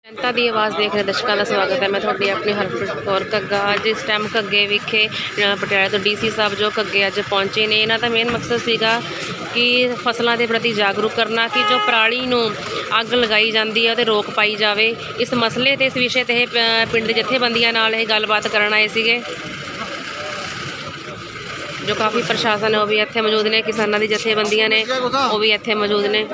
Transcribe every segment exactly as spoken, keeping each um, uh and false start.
जनता की आवाज़ देख रहे दर्शकों का स्वागत है। मैं थोड़ी अपनी हरप्रीत कौर घग्गा। अज इस टाइम घग्गे विखे पटियाले तो डी सी साहब जो घग्गे अज पहुँचे ने, इन्हों का मेन मकसद सीगा कि फसलों के प्रति जागरूक करना कि जो पराली नूं अग लगाई जाती है तो रोक पाई जाए। इस मसले ते इस विषय ते पिंड जथेबंदियां नाल ये गलबात करन आए सीगे। जो काफ़ी प्रशासन है वह भी इत्थे मौजूद ने, किसानों की जथेबंदियां ने वो भी इत्थे मौजूद ने।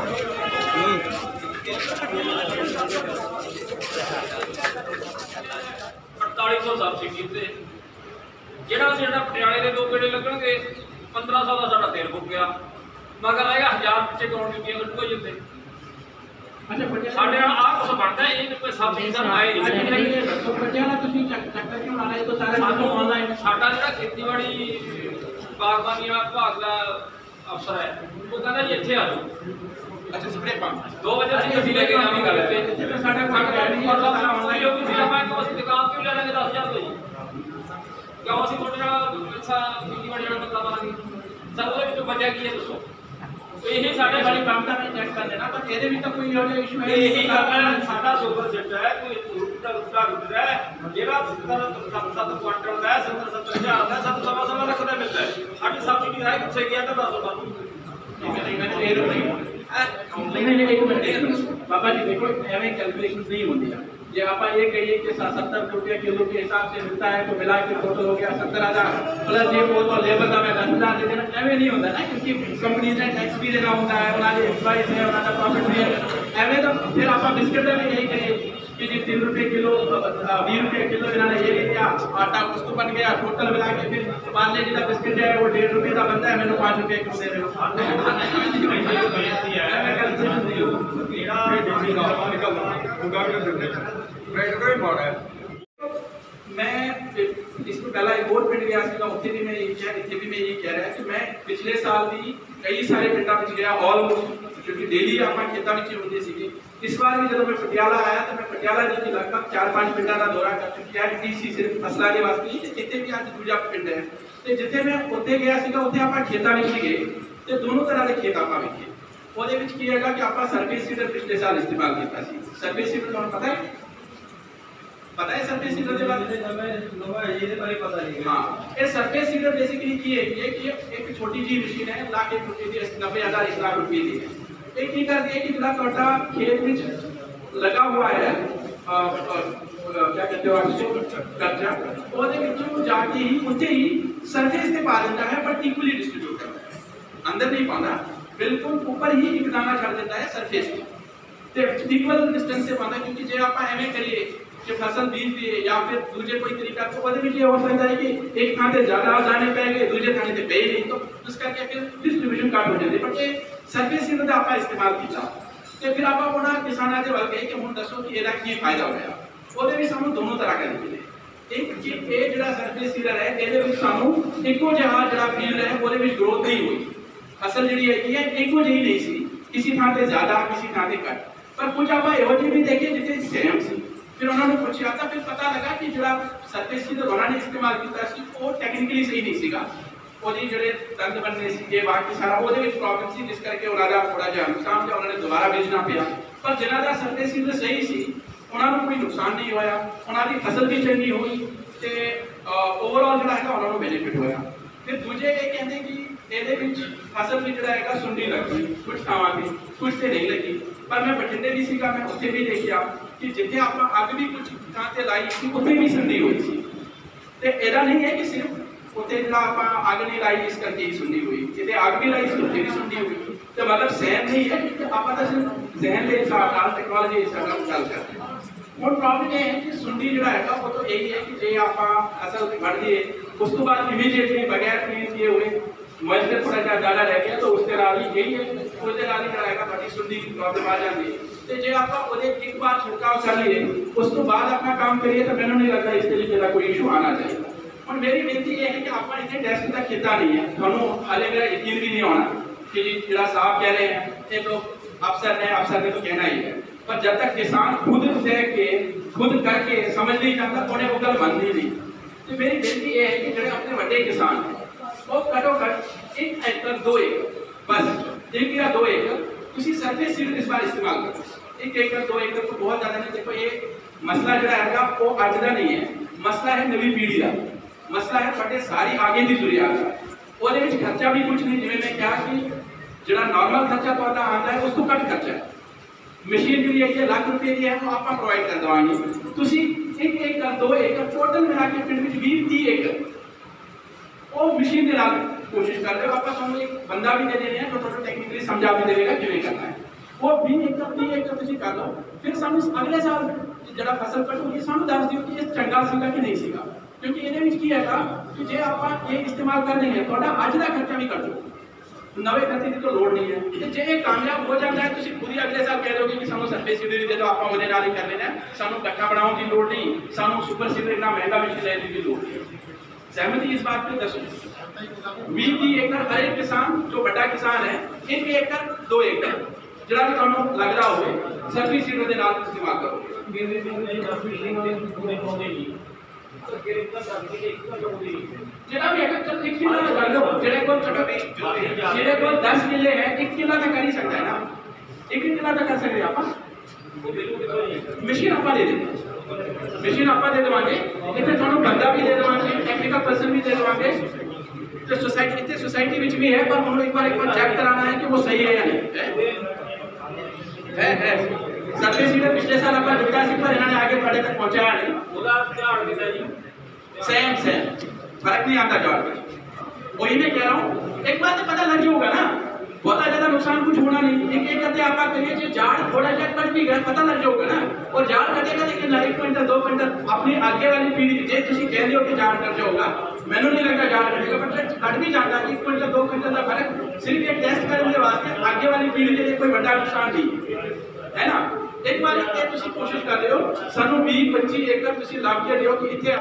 अड़तालीस सौ सबसिडी से जो पटियाले के दो गेड़े लगनगे पंद्रह सौ का साढ़ा तेल फुक गया, मगर रहेगा हज़ार पिछले कौन ड्यूटियां कटूगा जिते साढ़े आ कुछ बनता है। ये कोई सबसिडी सर आए नहीं साडा जो खेतीबाड़ी बागबानी विभाग का अफसर है वो कहता जी इतने आ जाओ। अच्छा स्प्रे पंप दो बजे से गड्डी लेके जावी गल पे साडा मतलब ऑनलाइन हो गई मैं तो ਅਸੀਂ ਦੁਕਾਨ ਕਿਉਂ ਲੈ ਲਾਂਗੇ दस हज़ार ਤੋਂ ਕਿਉਂ ਅਸੀਂ ਤੁਹਾਡੇ ਨਾਲ ਅੱਛਾ ਖੇਤੀਬਾੜੀ ਵਾਲਾ ਬੰਦਾ ਮਾਰਾਂਗੇ। ਸਰ ਉਹਦੇ ਵਿੱਚੋਂ ਬਚਿਆ ਕੀ ਹੈ ਦੱਸੋ। ਇਹ ਸਾਡੇ ਵਾਲੀ ਕੰਮ ਦਾ ਮੈਂ ਚੈੱਕ ਕਰ ਦੇਣਾ, ਪਰ ਇਹਦੇ ਵਿੱਚ ਤਾਂ ਕੋਈ ਹੋਰ ਇਸ਼ੂ ਹੈ। ਇਹੀ ਗੱਲ ਹੈ, ਸਾਡਾ ਸੁਪਰ ਸੈਟ ਹੈ ਕੋਈ ਰੁੱਟਾ ਰੁੱਟਾ ਰੁੱਟਦਾ ਹੈ ਜਿਹੜਾ ਸੱਤਰ ਸੱਤ ਕੁਆਂਟਲ ਦਾ ਸੱਤਰ ਸੱਤਰ ਹਜ਼ਾਰ ਦਾ ਸੱਤ ਸਵਾ ਸਵਾ ਲੱਖ ਦਾ ਮਿਲਦਾ ਹੈ। ਸਾਡੀ ਸਬਸਿਡੀ ਹੈ ਕਿੱਥੇ ਗਿਆ ਤਾਂ ਦੱਸੋ ਸਾਨੂੰ। बाबा जी देखो एवं कैलकुलेशन नहीं होती है। जो आप ये कहिए कि सत्तर रुपये किलो के हिसाब से मिलता है तो मिला के टोटल हो गया सत्तर हज़ार प्लस ये वो तो लेबर का मैं दस हज़ार दे देना, एवं नहीं होता ना, क्योंकि कंपनी ने टैक्स भी देना होता है, उन्होंने एम्प्लॉइज है, उन्होंने प्रॉफिट भी है। एवं तो फिर आप बिस्किट में यही कहिए कि जी तीन रुपये किलो बीस रुपये किलो इन्होंने ये ले लिया, आटा वस्तु बन गया, टोटल मिला के फिर मान लीजिए जितना बिस्किट है वो डेढ़ रुपये का बनता है, मैंने पाँच रुपये किलो दे मैं इसको पहला एक और पिंड गया सीगा, उत्थे भी मैं यही कह इत्थे भी मैं यही कह रहा कि मैं पिछले साल भी कई सारे पिंडों में गया ऑलमोस्ट, क्योंकि डेली आप खेतों में होंगे सी। इस बार भी जब मैं पटियाला आया तो मैं पटियाला जी की लगभग चार पांच पिंडों का दौरा कर चुकी है। डी सी सिर्फ फसलों के वास्ते ही जितने भी अज दूजा पिंड है तो जितने मैं उत्थे गया सीगा उत्थे आप खेतों में गए तो दोनों तरह के खेत आप वेखे। ਉਹਦੇ ਵਿੱਚ ਕੀ ਹੈਗਾ ਕਿ ਆਪਾਂ ਸਰਫੇਸ ਸੀਡਰ ਪਿਛਲੇ ਸਾਲ ਇਸਤੇਮਾਲ ਕੀਤਾ ਸੀ। ਸਰਫੇਸ ਸੀਡਰ ਤੁਹਾਨੂੰ ਪਤਾ ਹੈ ਪਤਾ ਹੈ ਸਰਫੇਸ ਸੀਡਰ ਦੇ ਬਾਰੇ ਨਵਾਂ ਇਹਦੇ ਬਾਰੇ ਪਤਾ ਨਹੀਂ। ਹਾਂ, ਇਹ ਸਰਫੇਸ ਸੀਡਰ ਬੇਸਿਕਲੀ ਕੀ ਹੈ ਕਿ ਇੱਕ ਛੋਟੀ ਜਿਹੀ ਮਸ਼ੀਨ ਹੈ, ਲਾ ਕੇ ਛੋਟੀ ਜਿਹੀ नब्बे हज़ार एक लाख रुपए ਦੀ ਹੈ। ਇਹ ਕੀ ਕਰਦੀ ਹੈ ਕਿ ਜਿਹੜਾ ਤੁਹਾਡਾ ਖੇਤ ਵਿੱਚ ਲਗਾ ਹੋਇਆ ਹੈ क्या कहते हो आप कच्चा, ਉਹਦੇ ਵਿੱਚੋਂ ਜਾ ਕੇ ਹੀ ਉੱਥੇ ही ਸਰਫੇਸ ਤੇ ਪਾ ਦਿੰਦਾ ਹੈ, बट इक्वली डिस्ट्रीब्यूट करता है, अंदर नहीं पाਉਂਦਾ, बिल्कुल ऊपर ही एक दाना छड़ देता है सरफेस पे इक्वल डिस्टेंस से पाना। क्योंकि जो आप एवं करिए कि फसल बीज दिए या फिर दूसरे कोई तरीका तो वो भी हो सकता है कि एक थाने से ज्यादा दाने पै गए दूसरे थाने से पे ही नहीं, तो उस करके फिर डिस्ट्रीब्यूशन काट हो जाती। बट ये सरफेस सीडर आप इस्तेमाल किया तो फिर आप होना किसानों के वर्ग कि हम दसो कि ਇਹਦਾ ਕੀ फायदा होया। ਉਹਦੇ ਵੀ ਸਾਨੂੰ ਦੋਨੋਂ ਤਰ੍ਹਾਂ ਦੇ ਮਿਲੇ। ਇੱਕ ਕਿ ਇਹ ਜਿਹੜਾ ਸਰਫੇਸ ਸੀਡਰ ਹੈ ਇਹਦੇ ਵਿੱਚ ਸਾਨੂੰ ਇੱਕੋ ਜਿਹਾ ਜਿਹੜਾ ਫੀਲਡ ਹੈ ਉਹਦੇ ਵਿੱਚ ਗਰੋਥ ਨਹੀਂ ਹੋਈ। फसल जी है एक जी नहीं सी, किसी थां से ज्यादा किसी थां से घट, पर कुछ आप एवं भी देखे जिसे सेम सी। फिर उन्होंने पूछा था, फिर पता लगा कि जो सरफेस सीडर उन्होंने इस्तेमाल किया वो टैक्निकली सही नहीं सीगा। ਉਹਦੀ ਜਿਹੜੇ ਦੰਦ बनने ਸੀਗੇ बाकी सारा ਉਹਦੇ ਵਿੱਚ प्रॉब्लम ਸੀ, जिस करके ਉਹਨਾਂ ਦਾ ਥੋੜਾ ਜਿਹਾ ਨੁਕਸਾਨ ਤੇ ਉਹਨਾਂ ਨੇ ਦੁਬਾਰਾ ਵੇਚਣਾ ਪਿਆ। ਪਰ ਜਿਨ੍ਹਾਂ ਦਾ ਸਰਫੇਸ ਸੀਡਰ ਸਹੀ ਸੀ ਉਹਨਾਂ ਨੂੰ ਕੋਈ ਨੁਕਸਾਨ ਨਹੀਂ ਹੋਇਆ, ਉਹਨਾਂ ਦੀ ਫਸਲ ਵੀ ਚੰਗੀ ਹੋਈ ਤੇ ਓਵਰਆਲ ਜਿਹੜਾ ਹੈਗਾ ਉਹਨਾਂ ਨੂੰ ਬੈਨੀਫਿਟ ਹੋਇਆ। ਫਿਰ ਦੂਜੇ ਇਹ ਕਹਿੰਦੇ ਕਿ ਇਹਦੇ ਵਿੱਚ ਫਸਲ ਵੀ ਜਿਹੜਾ ਹੈਗਾ ਸੁੰਡੀ ਲੱਗੀ, ਕੁਝ ਥਾਵਾਂ ਤੇ ਕੁਝ ਤੇ ਨਹੀਂ ਲੱਗੀ। ਪਰ ਮੈਂ ਬਠਿੰਡੇ ਵੀ ਸੀਗਾ, ਮੈਂ ਉੱਥੇ ਵੀ ਦੇਖਿਆ ਕਿ ਜਿੱਥੇ ਆਪਾਂ ਅੱਗ ਵੀ ਕੁਝ ਥਾਂ ਤੇ ਲਾਈ ਸੀ ਉੱਥੇ ਵੀ ਸੁੰਡੀ ਹੋਈ ਸੀ। ਤੇ ਇਹਦਾ ਨਹੀਂ ਹੈ ਕਿ ਸਿਰਫ ਉੱਥੇ ਜਿਹੜਾ ਆਪਾਂ ਅੱਗ ਨਹੀਂ ਲਾਈ ਇਸ ਕਰਕੇ ਹੀ ਸੁੰਡੀ ਹੋਈ, ਜਿੱਥੇ ਅੱਗ ਵੀ ਲਾਈ ਸੀ ਉੱਥੇ ਵੀ ਸੁੰਡੀ ਹੋਈ। ਤੇ ਮਤਲਬ ਸਹਿਮ ਨਹੀਂ ਹੈ ਕਿ ਆਪਾਂ ਤਾਂ ਸਿਰਫ ਜ਼ਹਿਨ ਦੇ ਹਿਸਾਬ ਨਾਲ ਟੈਕਨੋਲੋਜੀ ਦੇ ਹਿਸਾਬ ਨਾਲ ਗੱਲ ਕਰਦੇ ਹਾਂ। ਹੁਣ ਪ੍ਰੋਬਲਮ ਇਹ ਹੈ ਕਿ ਸੁੰਡੀ ਜਿਹੜਾ ਹੈਗਾ ਉਹ ਤਾਂ ਇਹੀ ਹੈ ਕਿ ਜੇ ਆਪਾਂ ਅਸਲ ਤੇ ਵੱਢ ਦਈਏ ਉਸ ਤੋਂ ਬਾਅਦ ਇਮੀਡੀਏਟਲੀ ਬਗੈਰ ਕਲੀਨ ਕੀਏ ਹੋਏ मॉइस्चर थोड़ा जिहा ज़्यादा रह गया तो उसके नाल ही यही है उसके नाल ही है थोड़ी सुंडी की प्रॉब्लम आ जाती है। तो जो आप एक बार छिड़काव कर लिए उस तो बाद अपना काम करिए तो मैंने नहीं लगता इस तरीके का कोई इशू आना चाहिए। और मेरी बेनती यह है कि आप इतने टेस्ट तक किया नहीं है, थानू हाले मेरा यकीन भी नहीं होना कि जी जो साहब कह रहे हैं ये तो अफसर ने अफसर ने तो कहना ही है, पर जब तक किसान खुद देख के खुद करके समझ नहीं चाहता उन्हें वो गल बनती नहीं। तो मेरी बेनती यह है कि जो अपने बड़े किसान हैं वो घटो घट एक एकड़ दो एकड़ बस एक या दो एकड़ किसी सरफेस सीडर इस बार इस्तेमाल करो। एक एकड़ दो एकड़ तो बहुत ज्यादा नहीं। देखो ये मसला जो है वो अज का नहीं है, मसला है नवी पीढ़ी का, मसला है ਤੁਹਾਡੇ ਸਾਰੀ आगे की दुनिया का। ਉਹਦੇ ਵਿੱਚ ਖਰਚਾ ਵੀ ਕੁਝ ਨਹੀਂ, ਜਿਵੇਂ ਮੈਂ ਕਿਹਾ ਕਿ ਜਿਹੜਾ ਨਾਰਮਲ ਖਰਚਾ ਤੁਹਾਡਾ ਆਉਂਦਾ ਹੈ ਉਸ ਤੋਂ ਘੱਟ ਖਰਚਾ ਹੈ। ਮਸ਼ੀਨ ਜਿਹੜੀ ਹੈ ਲੱਖ ਰੁਪਏ ਦੀ ਹੈ ਉਹ ਆਪਾਂ ਪ੍ਰੋਵਾਈਡ ਕਰ ਦਵਾਂਗੇ। ਤੁਸੀਂ ਇੱਕ ਏਕੜ ਦੋ ਏਕੜ ਟੋਟਲ ਮਿਲਾ ਕੇ ਪਿੰਡ ਵਿੱਚ ਵੀਹ ਤੀਹ ਏਕੜ ਉਹ ਮਸ਼ੀਨ ਦੇ ਨਾਲ ਕੋਸ਼ਿਸ਼ ਕਰ ਰਹੇ ਹੋ। ਆਪਾਂ ਤੁਹਾਨੂੰ ਇੱਕ ਬੰਦਾ ਵੀ ਦੇ ਦੇਣੇ ਆ ਜੋ ਤੁਹਾਨੂੰ ਟੈਕਨੀਕਲੀ ਸਮਝਾ ਵੀ ਦੇਵੇਗਾ ਕਿਵੇਂ ਕਰਨਾ ਹੈ। ਉਹ ਵੀਹ ਏਕੜ ਤੀਹ ਏਕੜ ਤੁਸੀਂ ਕਰ ਲਓ, ਫਿਰ ਸਾਨੂੰ ਅਗਲੇ ਸਾਲ ਜਿਹੜਾ ਫਸਲ ਕੱਟੂਗੀ ਸਾਨੂੰ ਦੱਸ ਦਿਓ ਕਿ ਇਹ ਚੰਗਾ ਸੀਗਾ ਕਿ ਨਹੀਂ ਸੀਗਾ। ਕਿਉਂਕਿ ਇਹਦੇ ਵਿੱਚ ਕੀ ਹੈਗਾ ਕਿ ਜੇ ਆਪਾਂ ਇਹ ਇਸਤੇਮਾਲ ਕਰ ਲਈਏ ਤੁਹਾਡਾ ਅੱਜ ਦਾ ਖਰਚਾ ਵੀ ਕੱਟ ਜਾਊਗਾ, ਨਵੇਂ ਖਰਚੇ ਦੀ ਤਾਂ ਲੋੜ ਨਹੀਂ ਹੈ। ਤੇ ਜੇ ਇਹ ਕਾਮਯਾਬ ਹੋ ਜਾਂਦਾ ਹੈ ਤੁਸੀਂ ਪੂਰੀ ਅਗਲੇ ਸਾਲ ਕਹਿ ਦੋਗੇ ਕਿ ਸਾਨੂੰ ਸਰਫੇਸ ਸੀਡਰ ਦੇ ਦਿਓ, ਆਪਾਂ ਉਹਦੇ ਨਾਲ ਹੀ ਕਰ ਲੈਣਾ, ਸਾਨੂੰ ਇਕੱਠਾ ਬਣਾਉਣ ਦੀ ਲੋੜ ਨਹੀਂ, ਸਾਨੂੰ ਸੁਪਰ ਸੀਡਰ ਇੰਨਾ ਮਹਿੰਗਾ ਵਿੱਚ ਲੈਣ ਦੀ ਲੋੜ ਨਹੀਂ। सहमति इस बात पे दसो। बीस की एकड़ हर एक किसान जो बड़ा किसान है एक एकड़ दो एकड़ जरा भी ਤੁਹਾਨੂੰ ਲੱਗ ਰਿਹਾ ਹੋਵੇ ਸਰਵਿਸ ਸੀਡਰ ਦੇ ਨਾਲ ਇਸਤੇਮਾਲ ਕਰੋ। ਮੇਰੇ ਕੋਲ ਇਹ ਦਸ ਮਸ਼ੀਨਾਂ ਦੇ ਪੂਰੇ ਪਾਉਂਦੇ ਜੀ ਤਾਂ ਫਿਰ ਇतना ਕਰਕੇ ਇੱਕ ਤਾਂ ਲੋੜੀ ਜਿਹੜਾ ਵੀ ਹੈਗਾ ਚਲ ਇੱਕ ਕਿੱਲਾ ਦਾ ਕਰ ਲਓ, ਜਿਹੜੇ ਕੋਲ ਛੋਟਾ ਜਿਹੜੇ ਕੋਲ ਦਸ ਕਿੱਲੇ ਹੈ ਇੱਕ ਕਿੱਲਾ ਤਾਂ ਕਰ ਹੀ ਸਕਦਾ ਹੈ ਨਾ, ਇੱਕ ਕਿੱਲਾ ਤਾਂ ਕਰ ਸਕਦੇ ਆਪਾਂ। ਮਸ਼ੀਨ ਆਪਾਂ ਦੇ ਦੇਵਾਂਗੇ, मशीन आप दे देवांगे, इतने थोड़ा बंदा भी दे देवांगे, टेक्निकल पर्सन भी दे देवांगे। तो सोसाइटी इतने सोसाइटी विच भी है पर हम एक बार एक बार चेक कराना है कि वो सही है या नहीं है। है है सर्वे सीडर पिछले साल अपन दिखा सी पर इन्होंने आगे थोड़े तक पहुंचाया नहीं, ਉਹਦਾ ਝਾੜ ਕਿੰਨਾ ਜੀ सेम सेम फर्क नहीं आता जॉब में। वही मैं कह रहा हूँ एक बात तो पता लग जाएगा ना, बहुत ज्यादा नुकसान कुछ होना नहीं। एक एक करते आप करिए जो झाड़ थोड़ा सा कट भी गया पता लग जाएगा ना, और झाड़ कटेगा लेकिन एक क्विंटल दो क्विंटल अपनी आगे वाली पीढ़ी जे तुम कहते हो कि झाड़ कट जाएगा, मैंने नहीं लगता झाड़ कटेगा, बट कट भी जाता है एक क्विंटल दो क्विंटल का फर्क सिर्फ एक टेस्ट करने के वास्ते आगे वाली पीढ़ी के लिए कोई बड़ा नुकसान नहीं है ना। एक बार ये तुम कोशिश कर रहे हो सानू बीस पच्चीस एकड़ तुम लाभ के दियो कि इतने